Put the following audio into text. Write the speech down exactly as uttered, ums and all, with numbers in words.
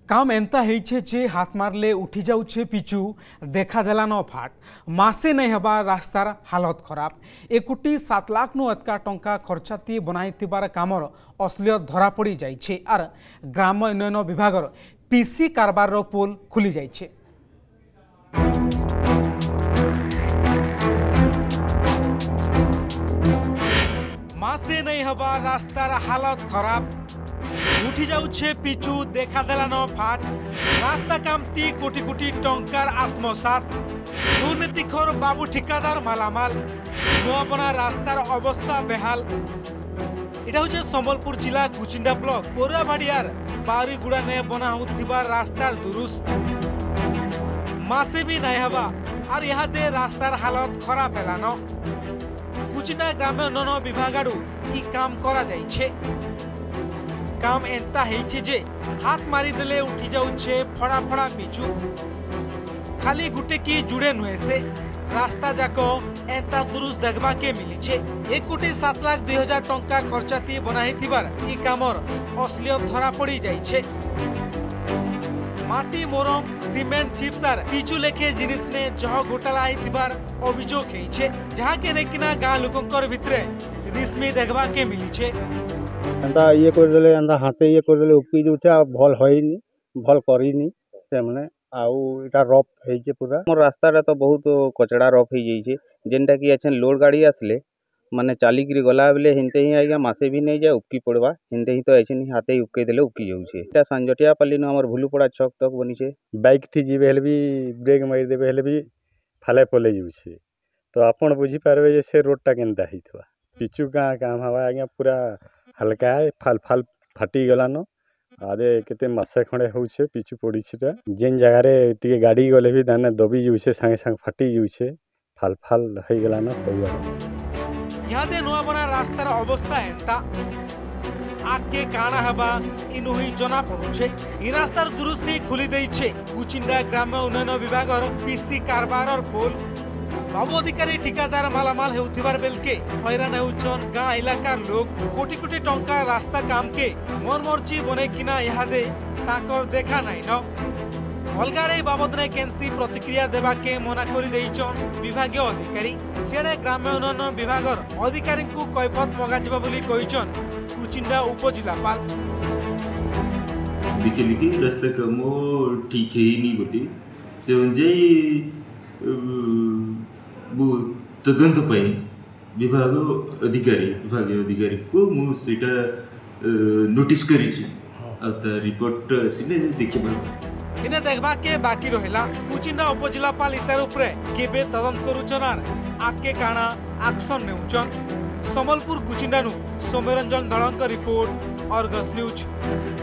काम एंता हेइछे जे हाथ मारले उठी जाउछे पिचू देखा देला न फाट मासे नहीं हबा रास्तार हालत खराब एक कोटी सात लाख नु अतका टंका खर्चाती बनाइतिबार कामर असलियत धरा पड़ी जाइछे आर ग्राम उन्नयन विभागर पीसी कारबार रो पोल खुली जाइछे। मासे नहीं हबा रास्तार हालत खराब उठी जाउछे पिचू देखा देला न फाट रास्ता कामती कोटी कोटी टंकार आत्मसात दुर्नीतिखोर बाबू ठिकादार मालामाल नुआ बना रास्तार अवस्था बेहाल। इटा होचे संबलपुर जिला कुचिंडा ब्लॉक पोराभाड़ियार बारीगुड़ा ने बना होतिबा रास्तार दुरुस मासे भी नहीं हबा और यहाँ दे रास्तार हालत खराब हेला न कुचिंडा ग्राम्य उन्नयन विभाग आड़ू ई काम करा जाइछे। काम एंता हेइछे जे हाथ मारी देले उठी जाउछे फड़ा फड़ा पिचू खाली गुटे की जुड़े नुहे से रास्ता जाको एंता दुरुस देखबा के मिलीछे। एक कोटी सात लाख दुई हजार टंका खर्चाती बनाइथिबार ई कामर असलियत धरा पड़ी जाइछे। माटी मोरम सीमेंट चिप्सार पिचू लेखे जिनिस ने जह घोटाला आइथिबार अभियोग हेइछे जहा के नेकिना गाँ लोकंकर भितरे रिस्मी देखबा के मिलीछे। एंता ये कर देले एंता हाथे ये कर देले उपकी जोटे भल होइनी भल करिनी से माने आउ इटा रफ हेइचे पूरा मोर रास्ता रे तो बहुत कचड़ा रफ हे जाइछे जेनटा कि एछन लोड गाड़ी आसले माने चाली करी गला बेले हिनते ही आइगा मासे भी नहीं जाए उपकी पड़वा हिनते ही तो एछन हाथे ही उपके देले उपकी जाउछे। एटा संजटिया पल्ली न हमर भुलुपड़ा छक तक बनिछे बाइक थी जीवे हेले भी ब्रेक मार देबे हेले भी फाले पले जाउछे तो आपण बुझी पारबे जे से रोडटा केनता हितवा पिचू का काम हवा आज्ञा पूरा हल्का है फाल फाल फाटी गलान आदे केते मासे खंडे होउछे पिचू पड़ीछेटा जेन जगह रे टिके गाड़ी गले भी दाने दबी जाउछे संगे संग फाटी जाउछे फाल फाल हे गलान सब यहाँ दे नुआ बना रास्तार अवस्था एंता आके काना हबा इनु ही जना पड़ुछे। ई रास्तार दुरुस्ती खुली देइछे कुचिंडा ग्राम्य उन्नयन विभागर पीसी कारबार पोल बाबू अधिकारी ठिकादार मालामाल हेउथिबार बेलके हैरान हेउछन गाँ इलाकार लोग कोटी कोटी टंका रास्ता काम के मन मर्जी बने किना यहाँ दे ताकर देखा नाई न अलगाड़े बाबद ने केंसी प्रतिक्रिया देवा के मना करी देइछन विभागीय अधिकारी सेडे ग्राम्य उन्नयन विभागर अधिकारी को कैफत मगाजिबा बोली कहिछन कुचिंडा उपजिलापाल। देखिले कि रास्ता काम ठीक है नहीं बोली से अनुଯାयी तदंत विभाग अधिकारी विभागीय अधिकारी को मुझे नोटिस करी रिपोर्ट आसिले देखिबा इने देखबा के बाकी रहिला कुचिंडा उपजिलापाल इतार उपरे केबे तदंत करूछन आर आके काना एक्शन नेउछन। संबलपुर कुचिंडा नु सौम्यरंजन धड़क रिपोर्ट अर्गस न्यूज।